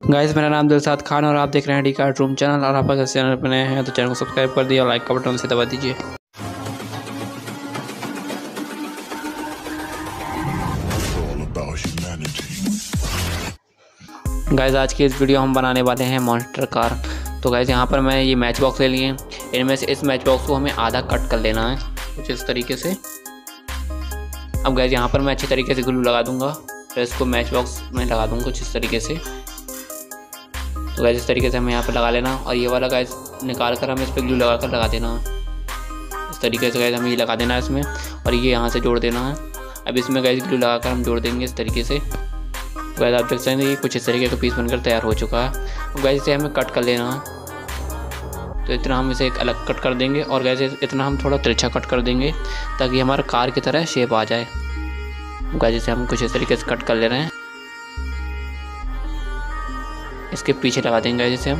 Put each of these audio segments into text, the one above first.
Guys मेरा नाम दिलशाद खान और आप देख रहे हैं डी कार्ड रूम चैनल। और आप अगर चैनल पर नए हैं तो चैनल को सब्सक्राइब कर दिए और लाइक का बटन से दबा दीजिए। गाइस आज की इस वीडियो हम बनाने वाले हैं मॉन्स्टर कार। तो गाइस यहाँ पर मैं ये मैच बॉक्स ले लिए हैं। इनमें से इस मैच बॉक्स को हमें आधा कट कर लेना है कुछ इस तरीके से। अब गाइस यहाँ पर मैं अच्छी तरीके से ग्लू लगा दूंगा, फिर इसको मैच बॉक्स में लगा दूंगा कुछ इस तरीके से। तो गाइस इस तरीके से हमें यहाँ पर लगा लेना और ये वाला गाइस निकाल कर हमें इस पर ग्लू लगा कर लगा देना है। इस तरीके से गाइस हमें ये लगा देना है इसमें और ये यहाँ से जोड़ देना है। अब इसमें गाइस ग्लू लगा कर हम जोड़ देंगे इस तरीके से। तो गाइस आप देख सकते हैं ये कुछ इस तरीके का पीस बनकर तैयार हो चुका है। अब गाइस इसे हमें कट कर लेना है। तो इतना हम इसे एक अलग कट कर देंगे और गाइस इतना हम थोड़ा तिरछा कट कर देंगे ताकि हमारे कार की तरह शेप आ जाए। गाइस इसे हम कुछ इस तरीके से कट कर ले रहे हैं। इसके पीछे लगा देंगे गाइस इसे हम।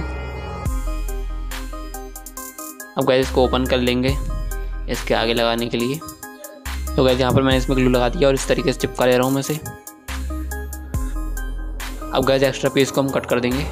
अब गाइस इसको ओपन कर लेंगे इसके आगे लगाने के लिए। तो गाइस यहाँ पर मैंने इसमें ग्लू लगा दिया और इस तरीके से चिपका ले रहा हूँ मैं इसे। अब गाइस एक्स्ट्रा पीस को हम कट कर देंगे।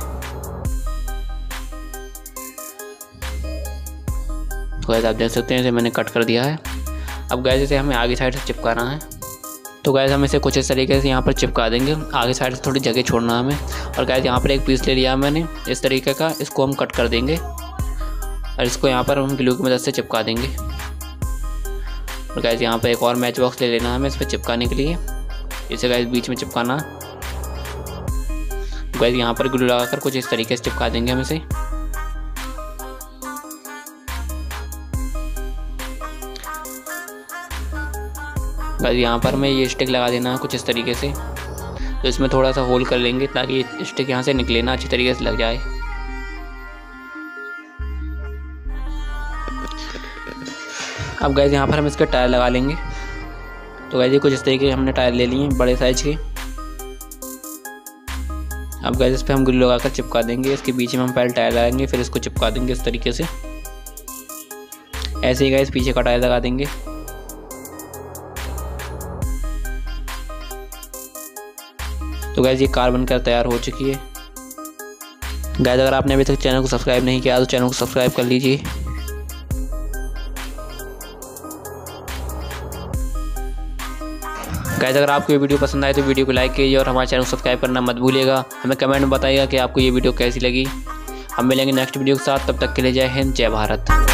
तो गाइस आप देख सकते हैं इसे मैंने कट कर दिया है। अब गाइस इसे हमें आगे साइड से चिपकाना है। तो गाइस हम इसे कुछ इस तरीके से यहाँ पर चिपका देंगे। आगे साइड से थोड़ी जगह छोड़ना है हमें। और गाइस यहाँ पर एक पीस ले लिया मैंने इस तरीके का, इसको हम कट कर देंगे और इसको यहाँ पर हम ग्लू की मदद से चिपका देंगे। और गाइस यहाँ पर एक और मैच बॉक्स ले लेना है हमें इस पर चिपकाने के लिए। इसे गाइस बीच में चिपकाना। गाइस यहाँ पर ग्लू लगाकर कुछ इस तरीके से चिपका देंगे हम इसे। गाइस यहाँ पर हमें ये स्टिक लगा देना है कुछ इस तरीके से। तो इसमें थोड़ा सा होल कर लेंगे ताकि ये स्टिक यहाँ से निकले ना, अच्छी तरीके से लग जाए। अब गाइस यहाँ पर हम इसके टायर लगा लेंगे। तो गाइस ये कुछ इस तरीके के हमने टायर ले लिए बड़े साइज के। अब गाइस इस पर हम ग्लू लगाकर चिपका देंगे। इसके बीच में हम पहले टायर लगाएंगे फिर इसको चिपका देंगे इस तरीके से। ऐसे ही गाइस पीछे का टायर लगा देंगे। तो गाइस ये कार बनकर तैयार हो चुकी है। गाइस अगर आपने अभी तक चैनल को सब्सक्राइब नहीं किया तो चैनल को सब्सक्राइब कर लीजिए। गाइस अगर आपको ये वीडियो पसंद आए तो वीडियो को लाइक कीजिए और हमारे चैनल को सब्सक्राइब करना मत भूलिएगा। हमें कमेंट में बताइएगा कि आपको ये वीडियो कैसी लगी। हम मिलेंगे नेक्स्ट वीडियो के साथ, तब तक के लिए जय हिंद जय भारत।